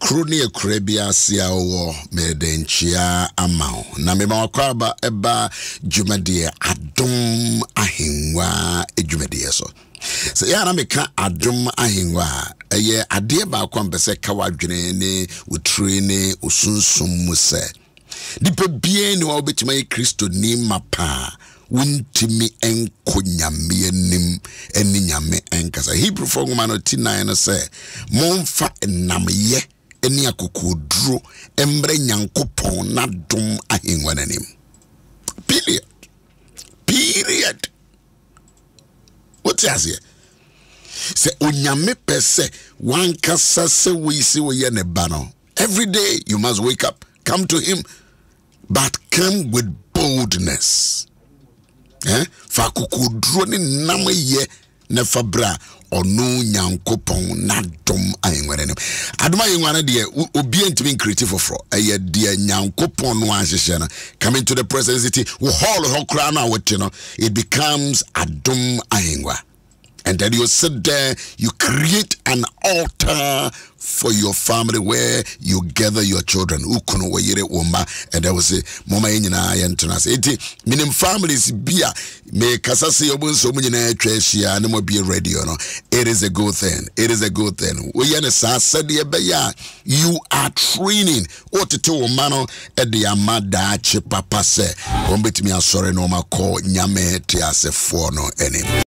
Kroni Krebia Siawo Medenchia Amao. Na mema wakwaba eba Jumedie Adom Ahingwa Ejumedie so. Se ya na meka Adom Ahingwa eye ade ba kwa mpese kawadwene ne utrene usunsum muse. Dipe bie ni wa obetima ye Kristo ni mapa. Wuntimi enko nyame anim eni nyame enkasa. Hebrew 4:9 say momfa enamye eni akokoduro embre nyankopon na dom ahengwa nanim. Period. What is here? Se onyame pese wankasa se we si we ye ne bano. Every day you must wake up, come to him, but come with boldness. Fa kukoduro ni namaye ne fabra onu nyankopon na dom ahengwanem. Adom ahengwana de obi ntimi creative for eye de nyankopon no anhehye na coming to the presence city wo hall ho kra na wote no it becomes Adom ahengwa. And then you sit there, you create an altar for your family where you gather your children. Ukuno wayere woma, and there was a mama nyina yentonas. Eti minim families bia me kasase yobun so munyina twahia na mo be ready no. It is a good thing. It is a good thing. We yana sa said ya you are training otete wo mano e de amada che papa se ombetimi asore no ma call nyame te asefo no enim.